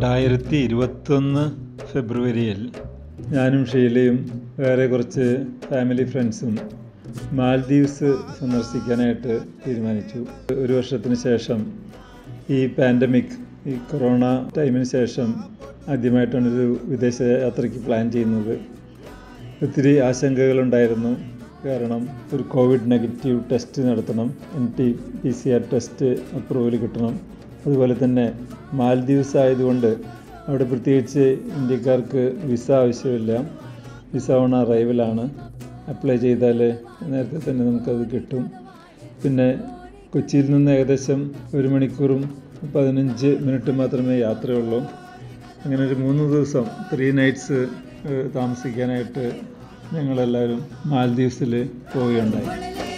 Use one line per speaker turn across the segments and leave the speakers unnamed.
2021 ഫെബ്രുവരിയിൽ ഞാനും ഷീലയും വേറെ കുറച്ച് ഫാമിലി ഫ്രണ്ട്സും മാൽദീവ്സ് സന്ദർശിക്കാനായിട്ട് തീരുമാനിച്ചു. ഒരു വർഷത്തിന് ശേഷം ഈ പാൻഡമിക്, ഈ കൊറോണ ടൈമിന് ശേഷം ആദ്യമായിട്ടാണൊരു വിദേശ യാത്രയ്ക്ക് പ്ലാൻ ചെയ്യുന്നത്. ഒത്തിരി ആശങ്കകളുണ്ടായിരുന്നു. കാരണം ഒരു കോവിഡ് നെഗറ്റീവ് ടെസ്റ്റ് നടത്തണം, NT-PCR ടെസ്റ്റ് അപ്രൂവൽ കിട്ടണം. അതുപോലെ തന്നെ മാൽദീവ്സ് ആയതുകൊണ്ട് അവിടെ പ്രത്യേകിച്ച് ഇന്ത്യക്കാർക്ക് വിസ ആവശ്യമില്ല. Visa on അറൈവലാണ്. അപ്ലൈ ചെയ്താൽ നേരത്തെ തന്നെ നമുക്കത് കിട്ടും. പിന്നെ കൊച്ചിയിൽ നിന്ന് ഏകദേശം 1 മണിക്കൂറും 15 മിനിറ്റ് മാത്രമേ യാത്രയുള്ളൂ. അങ്ങനെ ഒരു 3 ദിവസം 3 നൈറ്റ്സ് താമസിക്കാനായിട്ട് ഞങ്ങളെല്ലാവരും മാൽദീവ്സിൽ പോവുകയുണ്ടായി.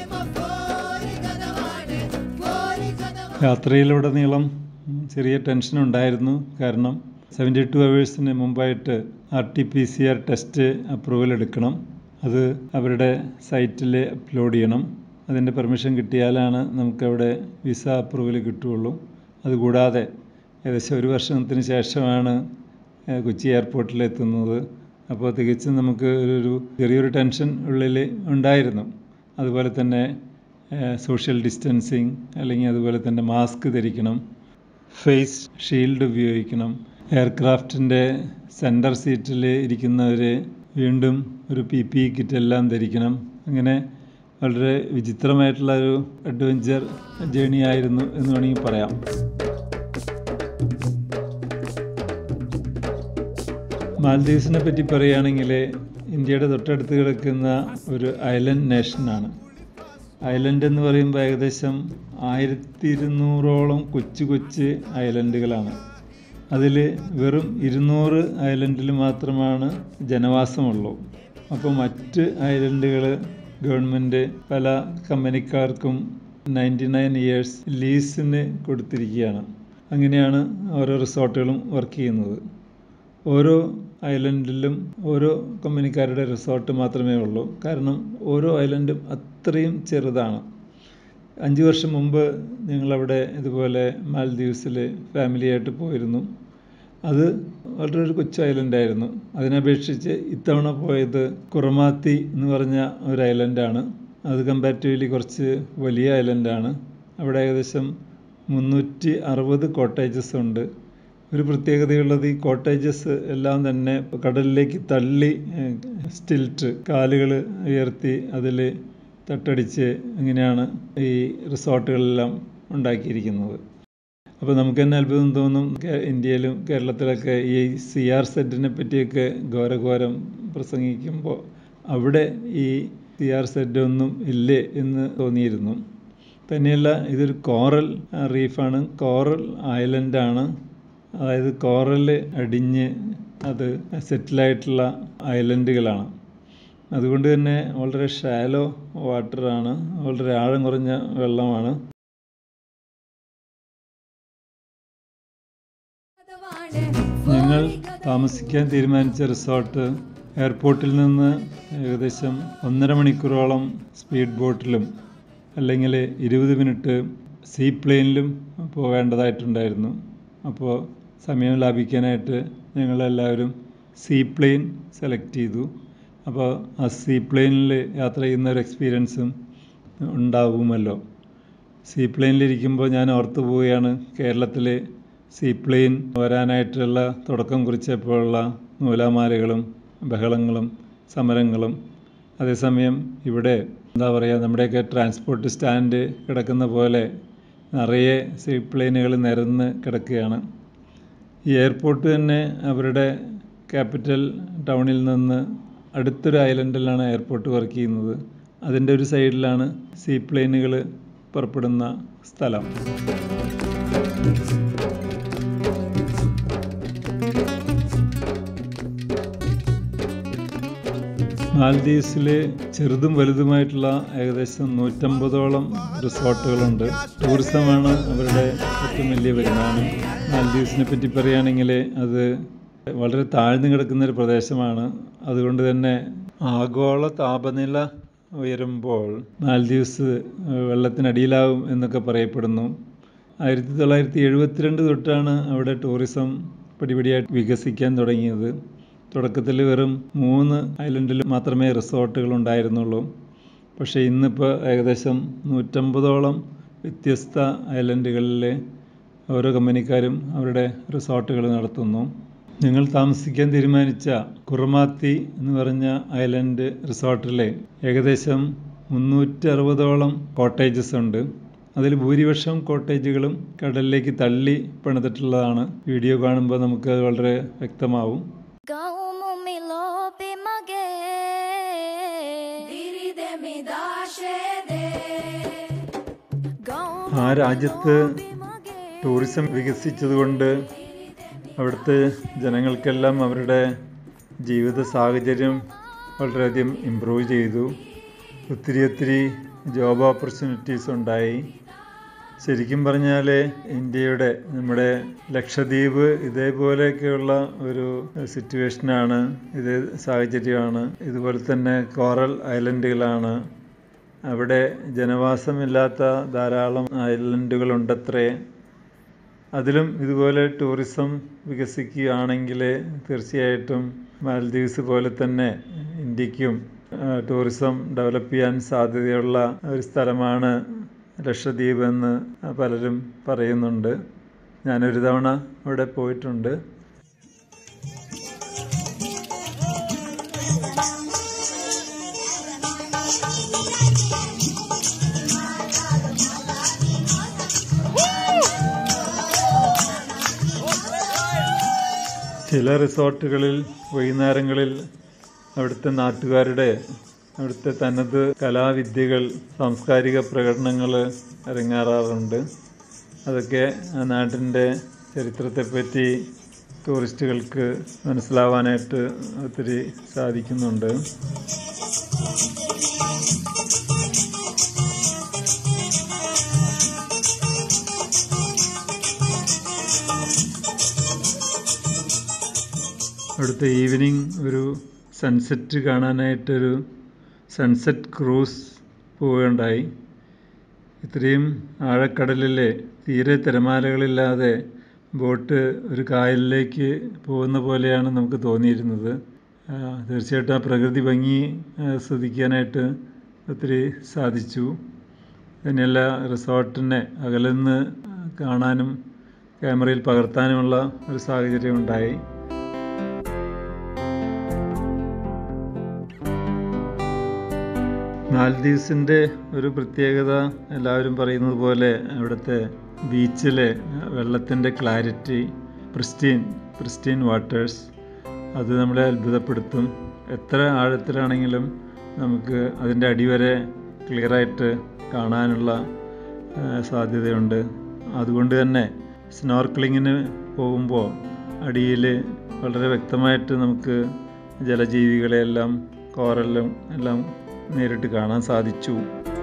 യാത്രയിലുടനീളം ചെറിയ ടെൻഷനുണ്ടായിരുന്നു. കാരണം 72 അവേഴ്സിന് മുമ്പായിട്ട് RT-PCR ടെസ്റ്റ് അപ്രൂവൽ എടുക്കണം. അത് അവരുടെ സൈറ്റിൽ അപ്ലോഡ് ചെയ്യണം. അതിൻ്റെ പെർമിഷൻ കിട്ടിയാലാണ് നമുക്കവിടെ വിസ അപ്രൂവൽ കിട്ടുകയുള്ളൂ. അതുകൂടാതെ ഏകദേശം 1 വർഷത്തിന് ശേഷമാണ് കൊച്ചി എയർപോർട്ടിൽ എത്തുന്നത്. അപ്പോൾ തികച്ചും നമുക്ക് ചെറിയൊരു ടെൻഷൻ ഉള്ളിൽ ഉണ്ടായിരുന്നു. അതുപോലെ തന്നെ സോഷ്യൽ ഡിസ്റ്റൻസിങ്, അല്ലെങ്കിൽ അതുപോലെ തന്നെ മാസ്ക് ധരിക്കണം, ഫേസ് ഷീൽഡ് ഉപയോഗിക്കണം. എയർക്രാഫ്റ്റിൻ്റെ സെൻറ്റർ സീറ്റിൽ ഇരിക്കുന്നവർ വീണ്ടും ഒരു PPE കിറ്റ് എല്ലാം ധരിക്കണം. അങ്ങനെ വളരെ വിചിത്രമായിട്ടുള്ള ഒരു അഡ്വഞ്ചർ ജേണി ആയിരുന്നു എന്ന് വേണമെങ്കിൽ പറയാം. മാൽദീവ്സിനെ പറ്റി പറയുകയാണെങ്കിൽ ഇന്ത്യയുടെ തൊട്ടടുത്ത് കിടക്കുന്ന ഒരു ഐലൻഡ് നേഷനാണ്. ഐലൻഡ് എന്ന് പറയുമ്പോൾ ഏകദേശം 1200ഓളം കൊച്ചു ഐലൻഡുകളാണ്. അതിൽ വെറും 200 ഐലൻഡിൽ മാത്രമാണ് ജനവാസമുള്ളൂ. അപ്പോൾ മറ്റ് ഐലൻഡുകൾ ഗവൺമെൻറ് പല കമ്പനിക്കാർക്കും 99 ഇയേഴ്സ് ലീസിന് കൊടുത്തിരിക്കുകയാണ്. അങ്ങനെയാണ് ഓരോ റിസോർട്ടുകളും വർക്ക് ചെയ്യുന്നത്. ഓരോ ഐലൻഡിലും ഓരോ കമ്പനിക്കാരുടെ റിസോർട്ട് മാത്രമേ ഉള്ളൂ. കാരണം ഓരോ ഐലൻഡും അത്രയും ചെറുതാണ്. 5 വർഷം മുമ്പ് ഞങ്ങളവിടെ ഇതുപോലെ മാൽദീവ്സിൽ ഫാമിലിയായിട്ട് പോയിരുന്നു. അത് വളരെ ഒരു കൊച്ചു ഐലൻഡായിരുന്നു. അതിനപേക്ഷിച്ച് ഇത്തവണ പോയത് കുറമാത്തി എന്ന് പറഞ്ഞ ഒരു ഐലൻഡാണ്. അത് കമ്പാരിറ്റീവ്ലി കുറച്ച് വലിയ ഐലൻഡാണ്. അവിടെ ഏകദേശം 360 കോട്ടേജസ് ഉണ്ട്. ഒരു പ്രത്യേകതയുള്ളത്, ഈ കോട്ടേജസ് എല്ലാം തന്നെ കടലിലേക്ക് തള്ളി സ്റ്റിൽറ്റ്, കാലുകൾ ഉയർത്തി അതിൽ തട്ടടിച്ച് അങ്ങനെയാണ് ഈ റിസോർട്ടുകളെല്ലാം ഉണ്ടാക്കിയിരിക്കുന്നത്. അപ്പോൾ നമുക്ക് തന്നെ അത്ഭുതം തോന്നും. ഇന്ത്യയിലും കേരളത്തിലൊക്കെ ഈ CR-സെറ്റിനെ പറ്റിയൊക്കെ ഘോരഘോരം പ്രസംഗിക്കുമ്പോൾ അവിടെ ഈ CR-സെറ്റ് ഒന്നും ഇല്ലേ എന്ന് തോന്നിയിരുന്നു. തന്നെയല്ല, ഇതൊരു കോറൽ റീഫാണ്, കോറൽ ഐലൻഡാണ്. അതായത് കോറൽ അടിഞ്ഞ് അത് സെറ്റിലായിട്ടുള്ള ഐലൻഡുകളാണ്. അതുകൊണ്ട് തന്നെ വളരെ ഷാലോ വാട്ടറാണ്, വളരെ ആഴം കുറഞ്ഞ വെള്ളമാണ്. ഞങ്ങൾ താമസിക്കാൻ തീരുമാനിച്ച റിസോർട്ട് എയർപോർട്ടിൽ നിന്ന് ഏകദേശം 1.5 മണിക്കൂറോളം സ്പീഡ് ബോട്ടിലും അല്ലെങ്കിൽ 20 മിനിറ്റ് സീ പ്ലെയിനിലും പോകേണ്ടതായിട്ടുണ്ടായിരുന്നു. അപ്പോൾ സമയം ലാഭിക്കാനായിട്ട് ഞങ്ങളെല്ലാവരും സീ പ്ലെയിൻ സെലക്ട് ചെയ്തു. അപ്പോൾ ആ സീ പ്ലെയിനിൽ യാത്ര ചെയ്യുന്ന ഒരു എക്സ്പീരിയൻസും ഉണ്ടാകുമല്ലോ. സീ പ്ലെയിനിലിരിക്കുമ്പോൾ ഞാൻ ഓർത്തു പോവുകയാണ്, കേരളത്തിൽ സീ പ്ലെയിൻ വരാനായിട്ടുള്ള തുടക്കം കുറിച്ചപ്പോഴുള്ള നൂലാമാലകളും ബഹളങ്ങളും സമരങ്ങളും. അതേസമയം ഇവിടെ നമ്മുടെയൊക്കെ ട്രാൻസ്പോർട്ട് സ്റ്റാൻഡ് കിടക്കുന്ന പോലെ നിറയെ സീ പ്ലെയിനുകൾ നിരന്ന് കിടക്കുകയാണ്. ഈ എയർപോർട്ട് തന്നെ അവരുടെ ക്യാപിറ്റൽ ടൗണിൽ നിന്ന് അടുത്തൊരു ഐലൻഡിലാണ് എയർപോർട്ട് വർക്ക് ചെയ്യുന്നത്. അതിൻ്റെ ഒരു സൈഡിലാണ് സീ പ്ലെയിനുകൾ പുറപ്പെടുന്ന സ്ഥലം. മാൽദീവ്സിൽ ചെറുതും വലുതുമായിട്ടുള്ള ഏകദേശം 150ഓളം റിസോർട്ടുകളുണ്ട്. ടൂറിസമാണ് അവരുടെ ഏറ്റവും വലിയ വരുമാനം. മാൽദീവ്സിനെ പറ്റി പറയുകയാണെങ്കിൽ അത് വളരെ താഴ്ന്നു കിടക്കുന്നൊരു പ്രദേശമാണ്. അതുകൊണ്ട് തന്നെ ആഗോള താപനില ഉയരുമ്പോൾ മാൽദീവ്സ് വെള്ളത്തിനടിയിലാവും എന്നൊക്കെ പറയപ്പെടുന്നു. 1972 തൊട്ടാണ് അവിടെ ടൂറിസം പടിപടിയായിട്ട് വികസിക്കാൻ തുടങ്ങിയത്. തുടക്കത്തിൽ വെറും 3 ഐലൻഡിൽ മാത്രമേ റിസോർട്ടുകൾ ഉണ്ടായിരുന്നുള്ളൂ. പക്ഷേ ഇന്നിപ്പോൾ ഏകദേശം 150ഓളം വ്യത്യസ്ത ഐലൻഡുകളിൽ ഓരോ കമ്പനിക്കാരും അവരുടെ റിസോർട്ടുകൾ നടത്തുന്നു. ഞങ്ങൾ താമസിക്കാൻ തീരുമാനിച്ച കുറുമാത്തി എന്ന് പറഞ്ഞ ഐലൻഡ് റിസോർട്ടിൽ ഏകദേശം 360ഓളം കോട്ടേജസ് ഉണ്ട്. അതിൽ ഭൂരിപക്ഷം കോട്ടേജുകളും കടലിലേക്ക് തള്ളി പണിതിട്ടുള്ളതാണ്. വീഡിയോ കാണുമ്പോൾ നമുക്ക് വളരെ വ്യക്തമാവും. ആ രാജ്യത്ത് ടൂറിസം വികസിച്ചതുകൊണ്ട് അവിടുത്തെ ജനങ്ങൾക്കെല്ലാം അവരുടെ ജീവിത സാഹചര്യം വളരെയധികം ഇമ്പ്രൂവ് ചെയ്തു. ഒത്തിരി ജോബ് ഓപ്പർച്യൂണിറ്റീസ് ഉണ്ടായി. ശരിക്കും പറഞ്ഞാൽ ഇന്ത്യയുടെ നമ്മുടെ ലക്ഷദ്വീപ് ഇതേപോലെയൊക്കെയുള്ള ഒരു സിറ്റുവേഷനാണ്, ഇതേ സാഹചര്യമാണ്. ഇതുപോലെ തന്നെ കോറൽ ഐലൻഡുകളാണ്. അവിടെ ജനവാസമില്ലാത്ത ധാരാളം ഐലൻഡുകളുണ്ടത്രേ. അതിലും ഇതുപോലെ ടൂറിസം വികസിക്കുകയാണെങ്കിൽ തീർച്ചയായിട്ടും മാൽദീവ്സ് പോലെ തന്നെ ഇന്ത്യക്കും ടൂറിസം ഡെവലപ്പ് ചെയ്യാൻ സാധ്യതയുള്ള ഒരു സ്ഥലമാണ് ലക്ഷദ്വീപ് എന്ന് പലരും പറയുന്നുണ്ട്. ഞാനൊരു തവണ അവിടെ പോയിട്ടുണ്ട്. ചില റിസോർട്ടുകളിൽ വൈകുന്നേരങ്ങളിൽ അവിടുത്തെ നാട്ടുകാരുടെ അവിടുത്തെ തനത് കലാവിദ്യകൾ, സാംസ്കാരിക പ്രകടനങ്ങൾ അരങ്ങേറാറുണ്ട്. അതൊക്കെ ആ നാട്ടിൻ്റെ ചരിത്രത്തെപ്പറ്റി ടൂറിസ്റ്റുകൾക്ക് മനസ്സിലാവാനായിട്ട് ഒത്തിരി സാധിക്കുന്നുണ്ട്. അവിടുത്തെ ഈവനിങ് ഒരു സൺസെറ്റ് കാണാനായിട്ടൊരു സൺസെറ്റ് ക്രൂസ് പോവുകയുണ്ടായി. ഇത്രയും ആഴക്കടലിലെ തീരെ തിരമാലകളില്ലാതെ ബോട്ട് ഒരു കായലിലേക്ക് പോകുന്ന പോലെയാണ് നമുക്ക് തോന്നിയിരുന്നത്. തീർച്ചയായിട്ടും ആ പ്രകൃതി ഭംഗി ആസ്വദിക്കാനായിട്ട് ഒത്തിരി സാധിച്ചു. തന്നെയല്ല, റിസോർട്ടിനെ അകലെന്ന് കാണാനും ക്യാമറയിൽ പകർത്താനുമുള്ള ഒരു സാഹചര്യം ഉണ്ടായി. മാൽദീവ്സിൻ്റെ ഒരു പ്രത്യേകത എല്ലാവരും പറയുന്നത് പോലെ അവിടുത്തെ ബീച്ചിലെ വെള്ളത്തിൻ്റെ ക്ലാരിറ്റി, പ്രിസ്റ്റീൻ വാട്ടേഴ്സ്, അത് നമ്മളെ അത്ഭുതപ്പെടുത്തും. എത്ര ആഴത്തിലാണെങ്കിലും നമുക്ക് അതിൻ്റെ അടിവരെ ക്ലിയറായിട്ട് കാണാനുള്ള സാധ്യതയുണ്ട്. അതുകൊണ്ട് തന്നെ സ്നോർക്കലിങ്ങിന് പോകുമ്പോൾ അടിയിൽ വളരെ വ്യക്തമായിട്ട് നമുക്ക് ജലജീവികളെയെല്ലാം, കോറലും എല്ലാം നേരിട്ട് കാണാൻ സാധിച്ചു.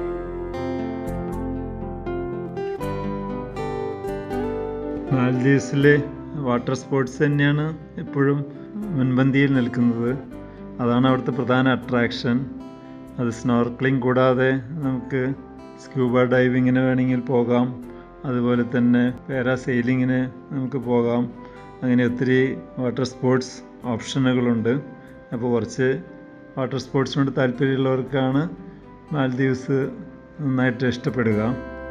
മാൽദീവ്സിലെ വാട്ടർ സ്പോർട്സ് തന്നെയാണ് എപ്പോഴും മുൻപന്തിയിൽ നിൽക്കുന്നത്. അതാണ് അവിടുത്തെ പ്രധാന അട്രാക്ഷൻ. അത് സ്നോർക്കലിംഗ് കൂടാതെ നമുക്ക് സ്ക്യൂബ ഡൈവിങ്ങിന് വേണമെങ്കിൽ പോകാം. അതുപോലെ തന്നെ പാരാസെയിലിങ്ങിന് നമുക്ക് പോകാം. അങ്ങനെ ഒത്തിരി വാട്ടർ സ്പോർട്സ് ഓപ്ഷനുകളുണ്ട്. അപ്പോൾ കുറച്ച് വാട്ടർ സ്പോർട്സിനോട് താല്പര്യമുള്ളവർക്കാണ് മാൽദീവ്സ് നന്നായിട്ട് ഇഷ്ടപ്പെടുക.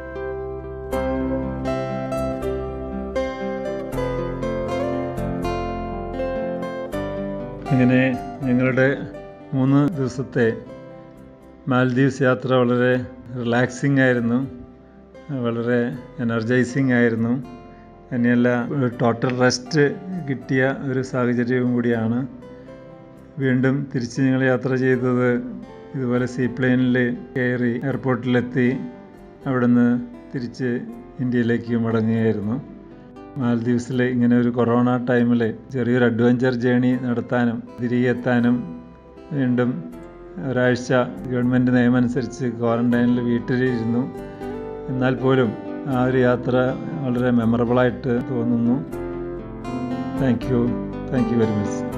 അങ്ങനെ ഞങ്ങളുടെ 3 ദിവസത്തെ മാൽദീവ്സ് യാത്ര വളരെ റിലാക്സിങ് ആയിരുന്നു, വളരെ എനർജൈസിങ് ആയിരുന്നു. തന്നെയല്ല, ടോട്ടൽ റെസ്റ്റ് കിട്ടിയ ഒരു സാഹചര്യവും കൂടിയാണ്. വീണ്ടും തിരിച്ച് ഞങ്ങൾ യാത്ര ചെയ്തത് ഇതുപോലെ സീപ്ലെയിനിൽ കയറി എയർപോർട്ടിലെത്തി അവിടുന്ന് തിരിച്ച് ഇന്ത്യയിലേക്ക് മടങ്ങുകയായിരുന്നു. മാൽദീവ്സിൽ ഇങ്ങനെ ഒരു കൊറോണ ടൈമിൽ ചെറിയൊരു അഡ്വഞ്ചർ ജേണി നടത്താനും തിരികെ എത്താനും വീണ്ടും ഒരാഴ്ച ഗവൺമെൻറ് നിയമം അനുസരിച്ച് ക്വാറന്റൈനിൽ വീട്ടിലിരുന്നു. എന്നാൽ പോലും ആ ഒരു യാത്ര വളരെ മെമ്മറബിളായിട്ട് തോന്നുന്നു. Thank you very much.